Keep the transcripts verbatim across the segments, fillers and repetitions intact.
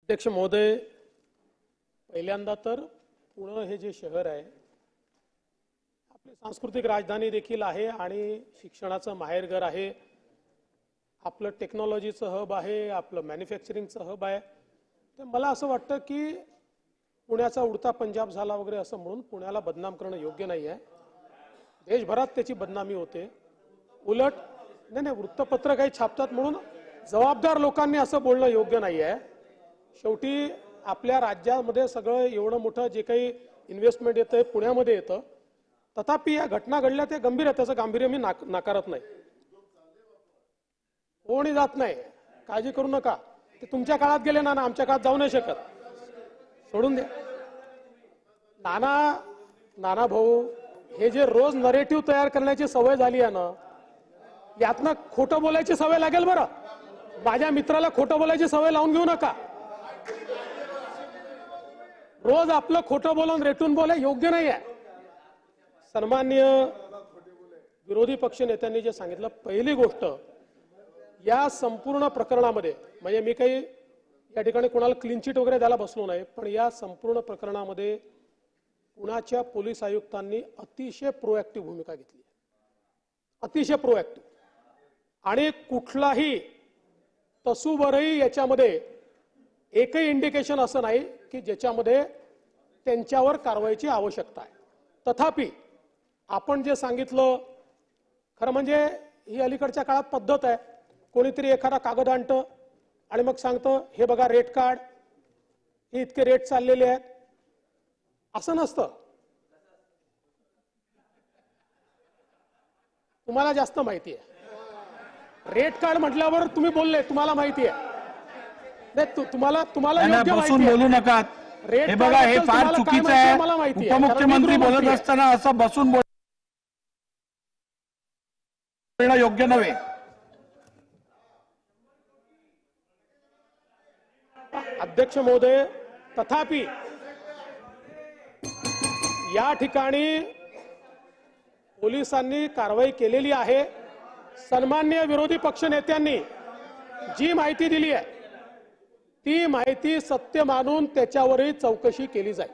अध्यक्ष महोदय, पहिल्यांदा तर पुणे हे जे शहर आहे आपली सांस्कृतिक राजधानी देखील आहे आणि शिक्षणाचं माहेरघर आहे, आपलं टेक्नॉलॉजीचं हब आहे, आपलं मॅन्युफॅक्चरिंगचं हब आहे। तर मला असं वाटतं की पुण्याचा उडता पंजाब झाला वगैरे असं म्हणून पुण्याला बदनाम करणं योग्य नाही आहे। देशभरात त्याची बदनामी होते। उलट नाही नाही वृत्तपत्र काही छापतात म्हणून जबाबदार लोकांनी असं बोलणं योग्य नाही आहे। शेवटी आपल्या राज्यामध्ये सगळं एवढं मोठं जे काही इन्व्हेस्टमेंट येतं पुण्यामध्ये येतं, तथापि या घटना घडल्या ते गंभीर आहे, त्याचं गांभीर्य मी नाक नाकारत नाही, कोणी जात नाही, काळजी करू नका। ते तुमच्या काळात गेले ना, आमच्या काळात जाऊ नाही शकत, सोडून द्या। नाना नाना भाऊ हे जे रोज नरेटिव्ह तयार करण्याची सवय झाली आहे ना, यातनं खोटं बोलायची सवय लागेल बरं। माझ्या मित्राला खोटं बोलायची सवय लावून घेऊ नका। रोज आपलं खोटं बोलून रेटून बोला योग्य नाही आहे। सन्माननीय विरोधी पक्ष नेत्यांनी जे सांगितलं, पहिली गोष्ट या संपूर्ण प्रकरणामध्ये, म्हणजे मी काही या ठिकाणी कोणाला क्लीन चिट वगैरे द्यायला बसलो नाही, पण या संपूर्ण प्रकरणामध्ये पुण्याच्या पोलीस आयुक्तांनी अतिशय प्रोएक्टिव्ह भूमिका घेतली, अतिशय प्रोएक्टिव्ह। आणि कुठलाही तसूभरही याच्यामध्ये एकही इंडिकेशन असं नाही की ज्याच्यामध्ये त्यांच्यावर कारवाईची आवश्यकता आहे। तथापि आपण जे सांगितलं, खरं म्हणजे ही अलीकडच्या काळात पद्धत आहे, कोणीतरी एखादा कागद आणतं आणि मग सांगतं हे बघा रेट कार्ड, हे इतके रेट चाललेले आहेत। असं नसतं, तुम्हाला जास्त माहिती आहे। रेट कार्ड म्हटल्यावर तुम्ही बोलले, तुम्हाला माहिती आहे नाही, तुम्हाला तुम्हाला योग्य माहिती आहे। बोलू नका, हे बघा हे फार चुकीचं आहे। उपमुख्यमंत्री बोलत असताना असं बसून बोलणं योग्य नव्हे। अध्यक्ष महोदय, तथापि या ठिकाणी पोलिसांनी कारवाई केलेली आहे। सन्माननीय विरोधी पक्ष नेत्यांनी जी माहिती दिली आहे ती माहिती सत्य मानून त्याच्यावरही चौकशी केली जाईल।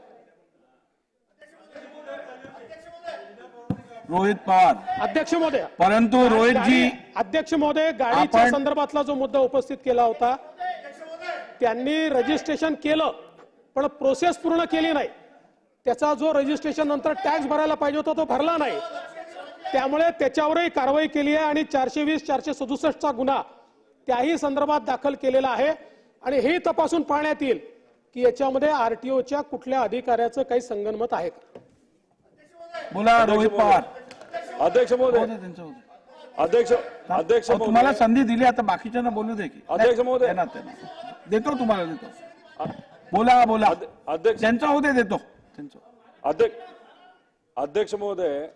रोहित पवार अध्यक्ष महोदय, परंतु रोहितजी अध्यक्ष महोदय, गाडीच्या संदर्भातला जो मुद्दा उपस्थित केला होता, त्यांनी रजिस्ट्रेशन केलं पण प्रोसेस पूर्ण केली नाही। त्याचा जो रजिस्ट्रेशन नंतर टॅक्स भरायला पाहिजे होता तो भरला नाही, त्यामुळे त्याच्यावरही कारवाई केली आहे आणि चारशे वीस चारशे सदुसष्ट चा गुन्हा त्याही संदर्भात दाखल केलेला आहे। आणि हे तपासून पाहण्यात येईल की याच्यामध्ये आरटीओच्या कुठल्या अधिकाऱ्याचं काही संगनमत आहे का। बोला रोहित पवार। अध्यक्ष महोदय, अध्यक्ष अध्यक्ष तुम्हाला संधी दिली, आता बाकीच्यांना बोलू दे की। अध्यक्ष महोदय, देतो तुम्हाला, देतो, बोला बोला। अध्यक्ष त्यांचा होते देतो त्यांचं। अध्यक्ष अध्यक्ष महोदय,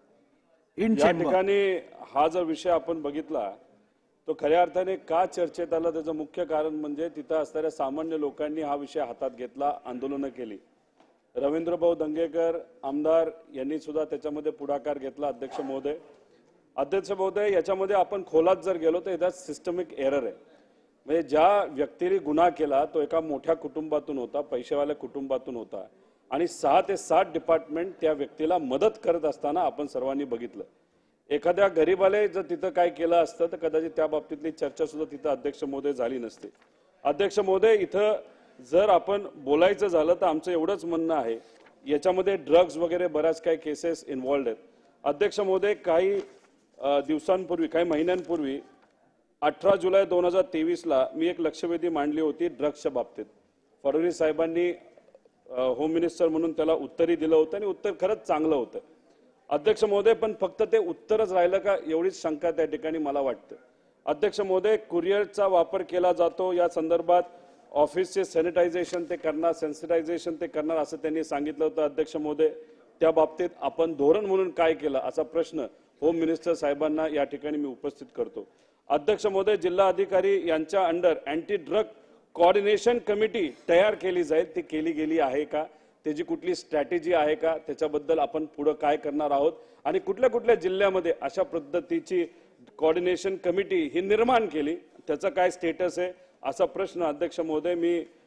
या ठिकाणी हा जो विषय आपण बघितला तो खऱ्या अर्थाने का चर्चेत आला, त्याचं मुख्य कारण म्हणजे तिथं असणाऱ्या सामान्य लोकांनी हा विषय हातात घेतला, आंदोलनं केली। रवींद्रभाऊ दंगेकर आमदार यांनी सुद्धा त्याच्यामध्ये पुढाकार घेतला। अध्यक्ष महोदय अध्यक्ष महोदय याच्यामध्ये आपण खोलात जर गेलो तर यात सिस्टमिक एरर आहे। म्हणजे ज्या व्यक्तीने गुन्हा केला तो एका मोठ्या कुटुंबातून होता, पैसेवाल्या कुटुंबातून होता, आणि सहा ते सात डिपार्टमेंट त्या व्यक्तीला मदत करत असताना आपण सर्वांनी बघितलं। एखाद्या गरीबाले जर तिथं काय केलं असतं तर कदाचित त्या बाबतीतली चर्चा सुद्धा तिथं अध्यक्ष महोदय झाली नसते। अध्यक्ष महोदय, इथं जर आपण बोलायचं झालं तर आमचं एवढंच म्हणणं आहे, याच्यामध्ये ड्रग्ज वगैरे बऱ्याच काही केसेस इन्व्हॉल्ड आहेत। अध्यक्ष महोदय, काही दिवसांपूर्वी काही महिन्यांपूर्वी अठरा जुलै दोन हजार तेवीस ला मी एक लक्षवेधी मांडली होती ड्रग्सच्या बाबतीत। फडणवीस साहेबांनी होम मिनिस्टर म्हणून त्याला उत्तरही दिलं होतं आणि उत्तर खरंच चांगलं होतं। अध्यक्ष महोदय, पण फक्त ते उत्तरच राहिलं का एवढीच शंका त्या ठिकाणी मला वाटतं। अध्यक्ष महोदय, कुरिअरचा वापर केला जातो, या संदर्भात ऑफिसचे सॅनिटायझेशन ते करणार, सेन्सिटायझेशन ते करणार असं त्यांनी सांगितलं होतं। अध्यक्ष महोदय, त्या बाबतीत आपण धोरण म्हणून काय केलं असा प्रश्न होम मिनिस्टर साहेबांना या ठिकाणी मी उपस्थित करतो। अध्यक्ष महोदय, जिल्हा अधिकारी यांच्या under anti drug coordination committee तयार केली जाईल, ती केली गेली आहे का, त्याची कुठली स्ट्रॅटेजी आहे का, त्याच्याबद्दल आपण पुढे काय करणार आहोत, आणि कुठल्या कुठल्या जिल्ह्यामध्ये अशा पद्धतीची कोऑर्डिनेशन कमिटी ही निर्माण केली, त्याचा काय स्टेटस आहे असा प्रश्न अध्यक्ष महोदय मी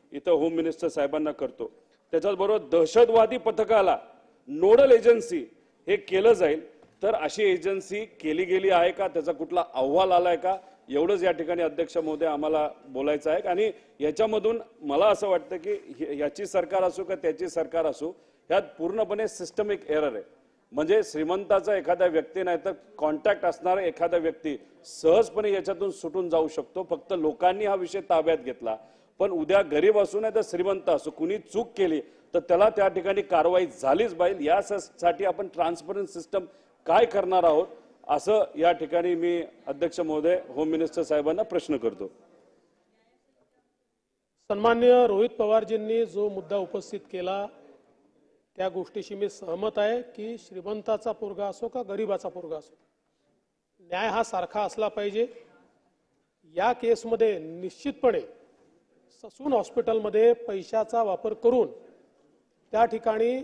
इथं होम मिनिस्टर साहेबांना करतो. त्याच्याचबरोबर दहशतवादी पथकाला नोडल एजन्सी हे केलं जाईल. तर अशी एजन्सी केली गेली आहे का, त्याचा कुठला अहवाल आलाय का, एवढंच या ठिकाणी अध्यक्ष महोदय आम्हाला बोलायचं आहे. आणि याच्यामधून मला असं वाटतं की याची सरकार असो का त्याची सरकार असो, यात पूर्णपणे सिस्टमिक एरर आहे. म्हणजे श्रीमंताचा एखादा व्यक्ती नाही तर कॉन्टॅक्ट असणारा एखादा व्यक्ती सहजपणे याच्यातून सुटून जाऊ शकतो. फक्त लोकांनी हा विषय ताब्यात घेतला. पण उद्या गरीब असू नाही तर श्रीमंत असो, कुणी चूक केली तर त्याला त्या ठिकाणी कारवाई झालीच पाहिजे. यासाठी आपण ट्रान्सपरंट सिस्टम काय करणार आहोत, असं या ठिकाणी मी अध्यक्ष महोदय होम मिनिस्टर साहेबांना प्रश्न करतो. सन्माननीय रोहित पवारजींनी जो मुद्दा उपस्थित केला त्या गोष्टीशी मी सहमत आहे की श्रीमंताचा पोरगा असो का गरीबाचा पोरगा असो, न्याय हा सारखा असला पाहिजे. या केसमध्ये निश्चितपणे ससून हॉस्पिटलमध्ये पैशाचा वापर करून त्या ठिकाणी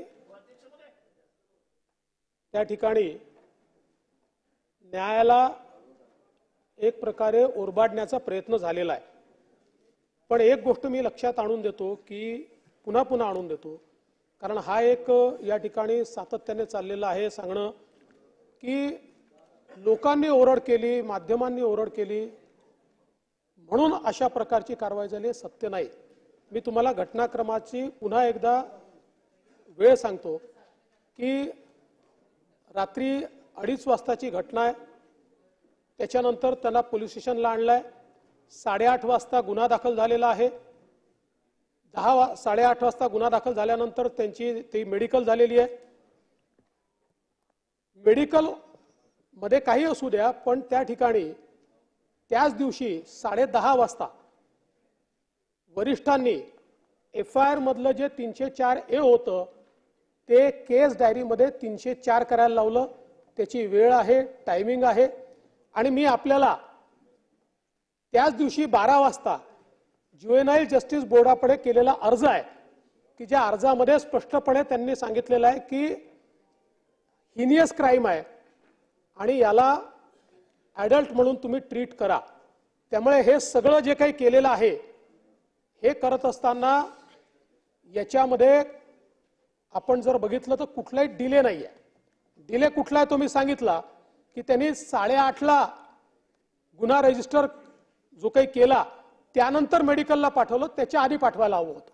त्या ठिकाणी न्यायाला एक प्रकारे ओरबाडण्याचा प्रयत्न झालेला आहे. पण एक गोष्ट मी लक्षात आणून देतो की पुन्हा पुन्हा आणून देतो, कारण हा एक या ठिकाणी सातत्याने चाललेला आहे सांगणं की लोकांनी ओरड केली, माध्यमांनी ओरड केली म्हणून अशा प्रकारची कारवाई झाली, सत्य नाही. मी तुम्हाला घटनाक्रमाची पुन्हा एकदा वेळ सांगतो की रात्री अडीच वाजताची घटना आहे. त्याच्यानंतर त्यांना पोलीस स्टेशनला आणलाय. साडेआठ वाजता गुन्हा दाखल झालेला आहे. दहा वा साडेआठ वाजता गुन्हा दाखल झाल्यानंतर त्यांची ती मेडिकल झालेली आहे. मेडिकल मध्ये काही असू द्या, पण त्या ठिकाणी त्याच दिवशी साडे दहा वाजता वरिष्ठांनी एफ आय आर मधलं जे तीनशे चार ए होतं ते केस डायरीमध्ये तीनशे चार करायला लावलं. त्याची वेळ आहे, टायमिंग आहे. आणि मी आपल्याला त्याच दिवशी बारा वाजता ज्युएनाईल जस्टिस बोर्डाकडे केलेला अर्ज आहे की ज्या अर्जामध्ये स्पष्टपणे त्यांनी सांगितलेलं आहे की हिनियस क्राईम आहे आणि याला ॲडल्ट म्हणून तुम्ही ट्रीट करा. त्यामुळे हे सगळं जे काही केलेलं आहे हे करत असताना याच्यामध्ये आपण जर बघितलं तर कुठलाही डिले नाही आहे. डिले कुठला आहे तो मी सांगितला की त्यांनी साडेआठला गुन्हा रजिस्टर जो काही केला त्यानंतर मेडिकलला पाठवलं, त्याच्या आधी पाठवायला हवं होतं.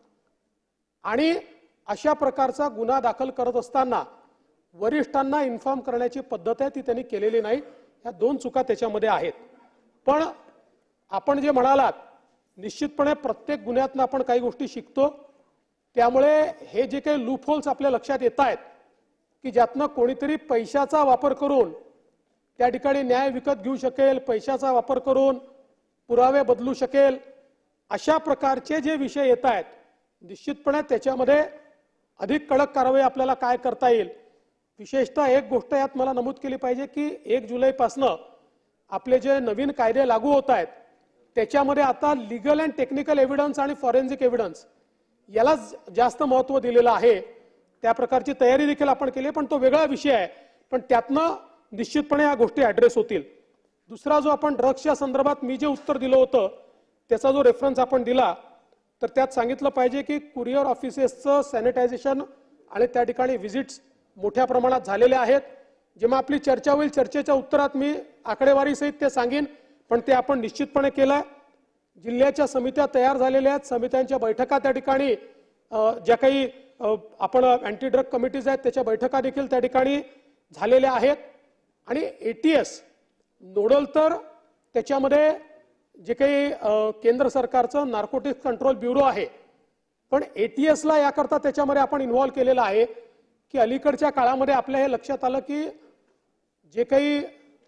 आणि अशा प्रकारचा गुन्हा दाखल करत असताना वरिष्ठांना इन्फॉर्म करण्याची पद्धत आहे ती त्यांनी केलेली नाही. ह्या दोन चुका त्याच्यामध्ये आहेत. पण आपण जे म्हणालात निश्चितपणे प्रत्येक गुन्ह्यातनं आपण काही गोष्टी शिकतो. त्यामुळे हे जे काही लूप होल्स आपल्या लक्षात येत आहेत की ज्यातनं कोणीतरी पैशाचा वापर करून त्या ठिकाणी न्याय विकत घेऊ शकेल, पैशाचा वापर करून पुरावे बदलू शकेल, अशा प्रकारचे जे विषय येत आहेत निश्चितपणे त्याच्यामध्ये अधिक कडक कारवाई आपल्याला काय करता येईल. विशेषतः एक गोष्ट यात मला नमूद केली पाहिजे की एक जुलैपासनं आपले जे नवीन कायदे लागू होत आहेत त्याच्यामध्ये आता लिगल अँड टेक्निकल एव्हिडन्स आणि फॉरेन्सिक एव्हिडन्स याला जास्त महत्त्व दिलेलं आहे. त्या प्रकारची तयारी देखील आपण केली, पण तो वेगळा विषय आहे. पण त्यातनं निश्चितपणे या गोष्टी ॲड्रेस होतील. दुसरा जो आपण ड्रग्सच्या संदर्भात मी जे उत्तर दिलं होतं त्याचा जो रेफरन्स आपण दिला तर त्यात सांगितलं पाहिजे की कुरिअर ऑफिसेसचं सॅनिटायझेशन आणि त्या ठिकाणी व्हिजिट्स मोठ्या प्रमाणात झालेले आहेत. जेव्हा आपली चर्चा होईल चर्चेच्या उत्तरात मी आकडेवारी सहित ते सांगेन, पण ते आपण निश्चितपणे केलं. जिल्ह्याच्या समित्या तयार झालेल्या आहेत. समित्यांच्या बैठका त्या ठिकाणी ज्या काही आपण अँटी ड्रग कमिटीज आहेत त्याच्या बैठका देखील त्या ठिकाणी झालेल्या आहेत. आणि एटीएस नोडल तर त्याच्यामध्ये जे काही केंद्र सरकारचं नार्कोटिक्स कंट्रोल ब्युरो आहे, पण एटीएसला याकरता त्याच्यामध्ये आपण इन्व्हॉल्व केलेलं आहे की अलीकडच्या काळामध्ये आपल्या हे लक्षात आलं की जे काही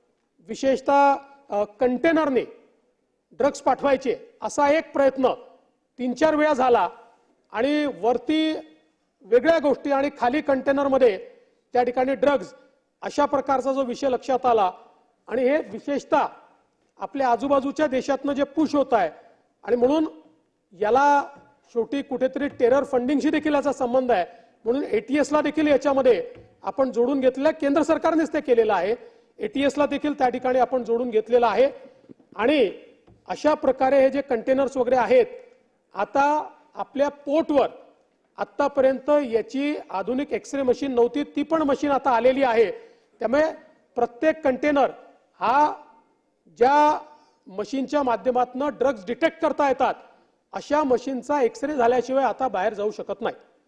विशेषतः कंटेनरने ड्रग्स पाठवायचे असा एक प्रयत्न तीन चार वेळा झाला आणि वरती वेगळ्या गोष्टी आणि खाली कंटेनरमध्ये त्या ठिकाणी ड्रग्ज अशा प्रकारचा जो विषय लक्षात आला. आणि हे विशेषतः आपल्या आजूबाजूच्या देशातनं जे पुश होत आहे आणि म्हणून याला शेवटी कुठेतरी टेरर फंडिंगशी देखील याचा संबंध आहे. म्हणून एटीएसला देखील याच्यामध्ये आपण जोडून घेतलेलं आहे. केंद्र सरकारनेच ते केलेलं आहे. एटीएसला देखील त्या ठिकाणी आपण जोडून घेतलेलं आहे. आणि अशा प्रकारे हे जे कंटेनर्स वगैरे आहेत आता आपल्या पोर्टवर आतापर्यंत याची आधुनिक एक्सरे मशीन नव्हती, ती पण मशीन आता आलेली आहे. त्यामुळे प्रत्येक कंटेनर हा ज्या मशीनच्या माध्यमातून ड्रग्ज डिटेक्ट करता येतात अशा मशीनचा एक्सरे झाल्याशिवाय आता बाहेर जाऊ शकत नाही.